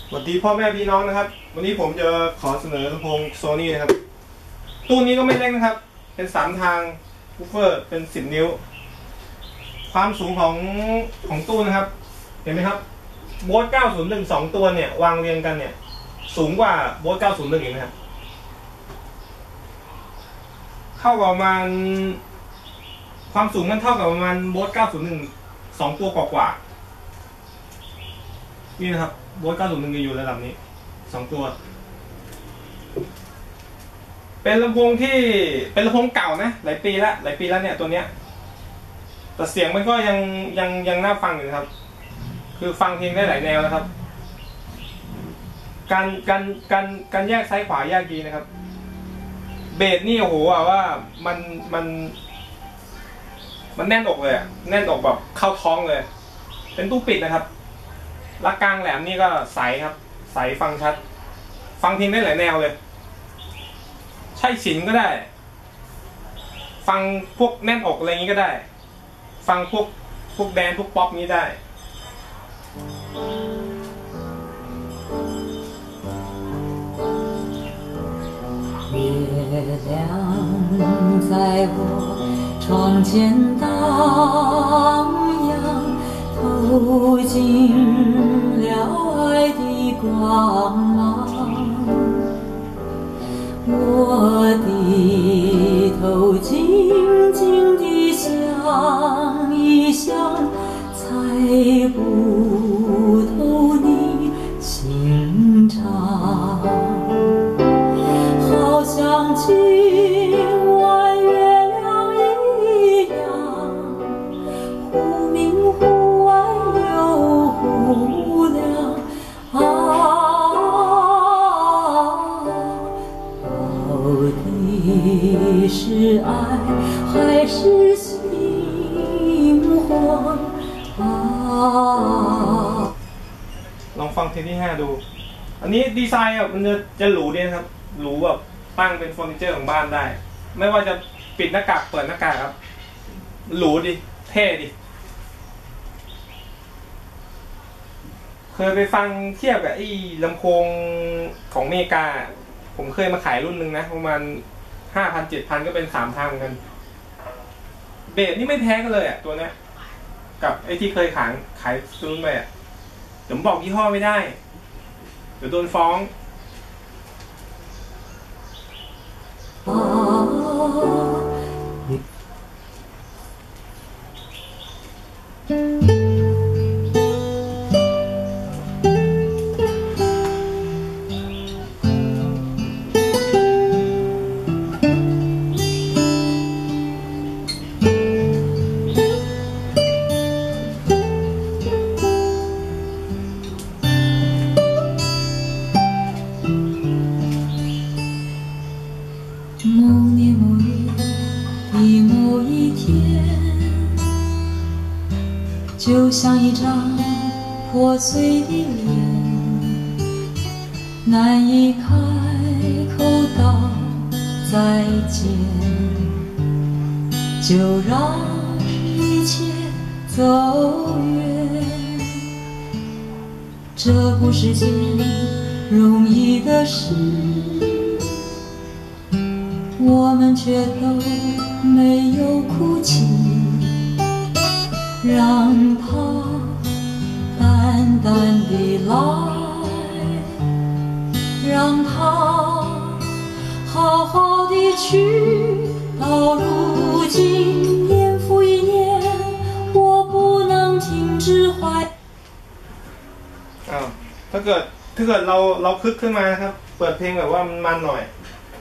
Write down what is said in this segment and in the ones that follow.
สวัสดีพ่อแม่พี่น้องนะครับวันนี้ผมจะขอเสนอลำโพงโซนี่นะครับตู้นี้ก็ไม่เล็กนะครับเป็น3 ทางวูฟเฟอร์เป็น10 นิ้วความสูงของตู้นะครับเห็นไหมครับโบส901 2 ตัวเนี่ยวางเรียงกันเนี่ยสูงกว่าโบส901อีกนะครับเข้ากับประมาณความสูงมันเท่ากับประมาณโบส901 2 ตัวกว่านี่นะครับโบส901จะอยู่ระดับนี้2 ตัวเป็นลำโพงที่เป็นลำโพงเก่านะหลายปีแล้วเนี่ยตัวเนี้ยแต่เสียงมันก็ยังน่าฟังอยู่ครับคือฟังเพลงได้หลายแนวนะครับการแยกซ้ายขวาแยกดีนะครับเบสนี่โอ้โหว่ามันแน่นอกเลยแน่นอกแบบเข้าท้องเลยเป็นตู้ปิดนะครับและกลางแหลมนี่ก็ใสครับใสฟังชัดฟังเพลงได้หลายแนวเลยใช่ฉินก็ได้ฟังพวกแน่นอกอะไรอย่างนี้ก็ได้ฟังพวกแดนพวกป๊อปนี้ได้月亮在我窗前荡漾，透进了爱的光芒。我低头静静地想一想，猜不透你心肠。好像今晚月亮一样，忽明忽暗又忽亮啊，到底是爱还是心慌啊？ ลองฟังเพลงที่5ดูอันนี้ดีไซน์มันจะหรูดีนะครับหรูแบบตั้งเป็นเฟอร์นิเจอร์ของบ้านได้ไม่ว่าจะปิดหน้ากากเปิดหน้ากากครับหรูดิเท่ดิเคยไปฟังเทียบกับไอ้ลำโพงของอเมริกาผมเคยมาขายรุ่นหนึ่งนะประมาณ 5,000 7,000 ก็เป็น3 ทางเหมือนกันเบสนี่ไม่แพ้กันเลยตัวเนี้ยกับไอ้ที่เคยขายซื้อไปเดี๋ยวผมบอกยี่ห้อไม่ได้เดี๋ยวโดนฟ้อง就像一张破碎的脸，难以开口道再见，就让一切走远。这不是件容易的事，我们却都没有哭泣。让它淡淡地来，让它好好地去。到如今年复一年，我不能停止怀。 ถ้าเกิดเราคึกขึ้นมานะครับเปิดเพลงแบบว่ามันหน่อย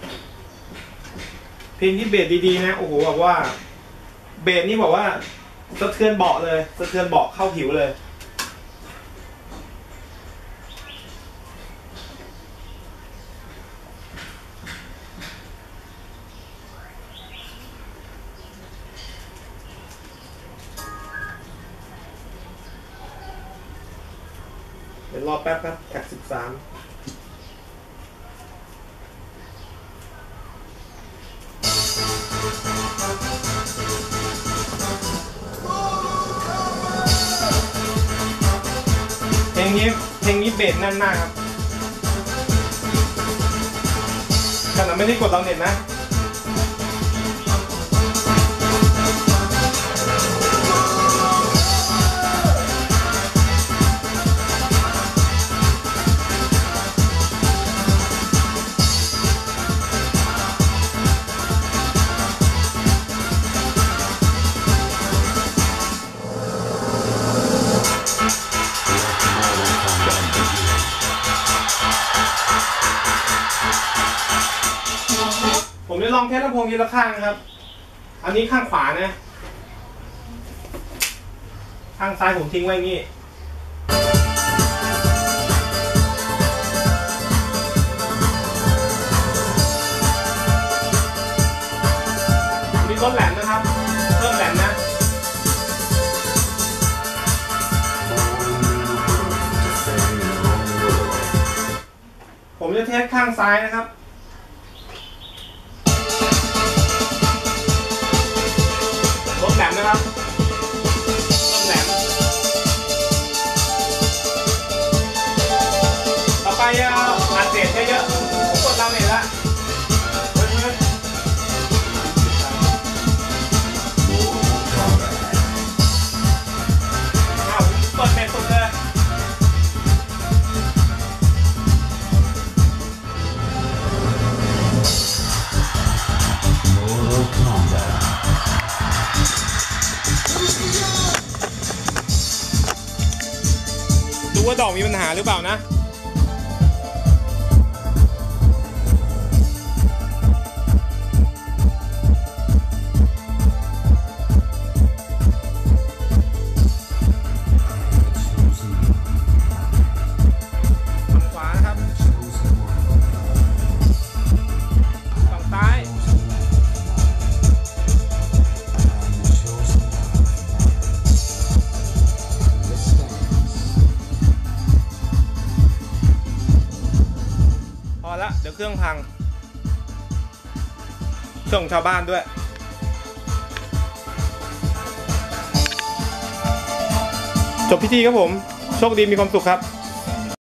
เพลงที่เบสดีๆนะโอ้โหแบบว่าเบสนี่บอกว่าสะเทือนเบาะเลยสะเทือนเบาะเข้าผิวเลยเดี๋ยวรอแป๊บครับแท็ก13เพลงนี้เบสแน่นมากครับขนาดไม่ได้กดดาวน์เน็ตนะผมจะลองเทสลำโพงทีละข้างนะครับอันนี้ข้างขวานะข้างซ้ายผมทิ้งไว้นี่มีลดแหลมนะครับเพิ่มแหลมนะผมจะเทสข้างซ้ายนะครับลดแหลมนะครับลดแหลมต่อไปอัดเสียงเยอะๆผมกดดาวน์เน็ตละเปิดเน็ตสุดเลยดูว่าดอกมีปัญหาหรือเปล่านะฝั่งขวานะครับฝั่งซ้ายพอละเดี๋ยวเครื่องพังเครื่องของชาวบ้านด้วยจบพิธีครับผมโชคดีมีความสุขครับ